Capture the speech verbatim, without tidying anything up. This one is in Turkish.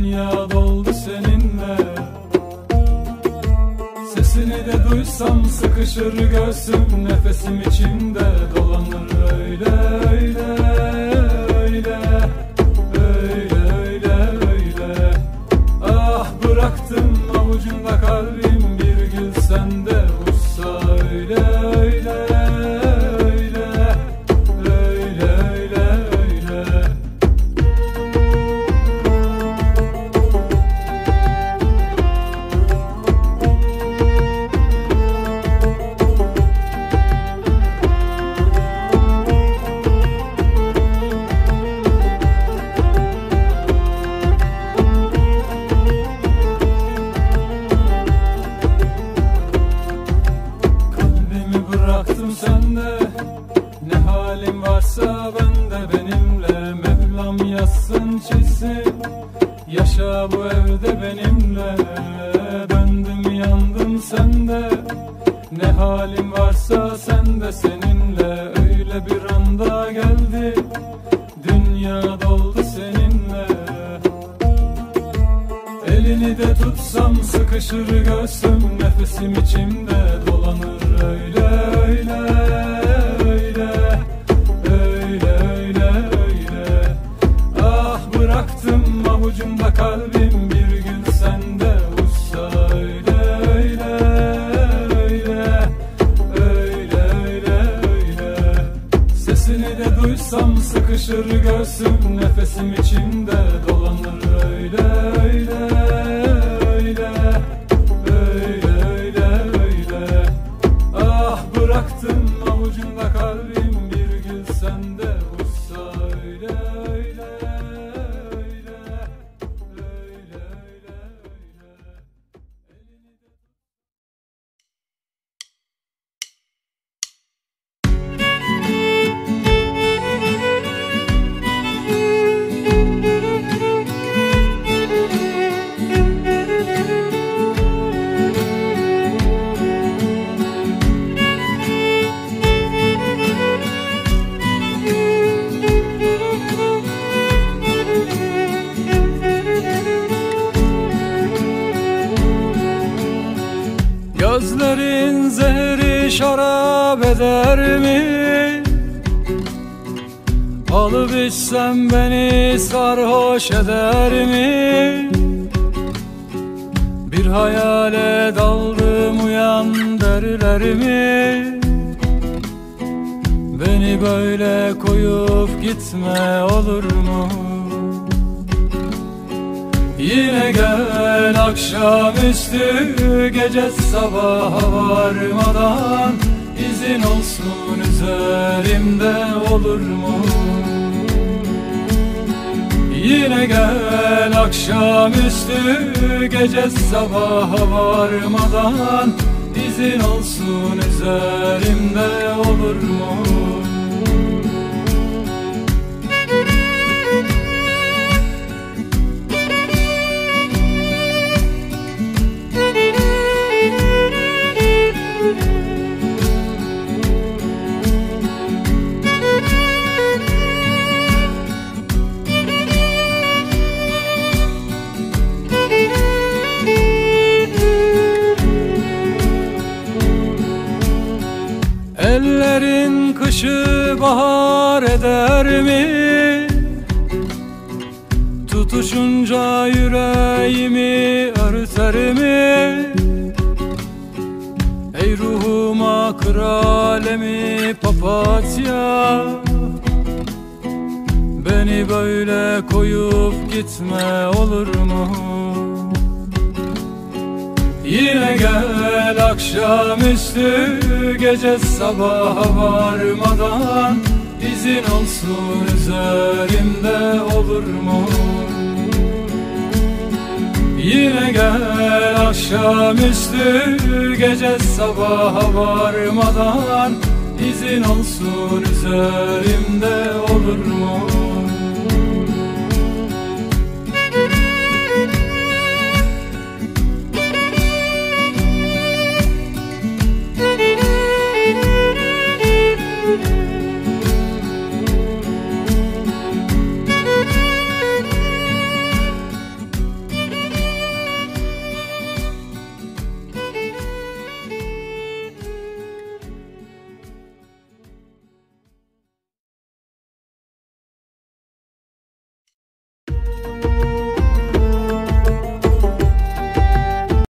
Dünya doldu seninle. Sesini de duysam sıkışır göğsüm, nefesim içimde dolanır öyle öyle öyle öyle öyle öyle. Ah bıraktım avucunda kalbim, bir gül sende uçsa öyle öyle öyle öyle öyle öyle. Bıraktım sende, ne halim varsa bende benimle. Mevlam yazsın çizsin, yaşa bu evde benimle. Döndüm yandım sende, ne halim varsa sende seninle. Öyle bir anda geldi, dünya doldu seninle. Elini de tutsam sıkışır göğsüm, nefesim içimde dolanır öyle öyle öyle öyle öyle öyle. Ah bıraktım avucumda kalbim, bir gül sende uçsa öyle öyle öyle öyle öyle öyle. Sesini de duysam sıkışır göğsüm, nefesim içimde dolanır öyle öyle öyle öyle öyle öyle. Ah bıraktım avucunda kalbim, bir gül sende uçsa öyle öyle öyle öyle öyle öyle. Gözlerin zehri şarap eder mi? Alıp içsem beni sarhoş eder mi? Bir hayale daldım uyan derler mi? Beni böyle koyup gitme olur mu? Yine gel akşamüstü, gece sabaha varmadan, izin olsun üzerimde olur mu? Yine gel akşamüstü, gece sabaha varmadan, izin olsun üzerimde olur mu? Ellerin kışı bahar eder mi? Tutuşunca yüreğimi örter mi? Ey ruhuma kır alemi papatya, beni böyle koyup gitme olur mu? Yine gel akşamüstü, gece sabaha varmadan, izin olsun üzerimde olur mu? Yine gel akşamüstü, gece sabaha varmadan, izin olsun üzerimde olur mu?